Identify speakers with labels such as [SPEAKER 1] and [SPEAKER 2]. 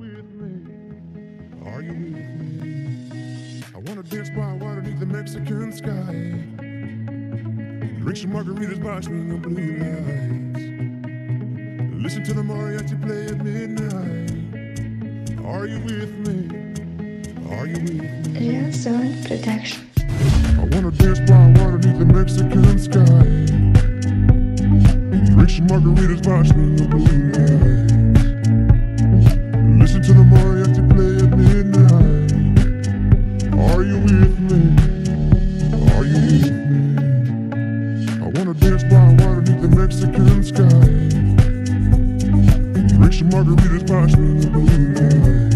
[SPEAKER 1] with me? Are you with me? I wanna dance by water beneath the Mexican sky. Drink some margaritas by swinging blue lights. Listen to the mariachi play at midnight. Are you with me? Are you with me?
[SPEAKER 2] Real Zone Production.
[SPEAKER 1] I wanna dance by water beneath the Mexican sky. Drink some margaritas by swinging blue lights. Listen to the mariachi play at midnight. Are you with me? Are you with me? I wanna dance by water beneath the Mexican sky. Drink some margaritas by swinging blue lights.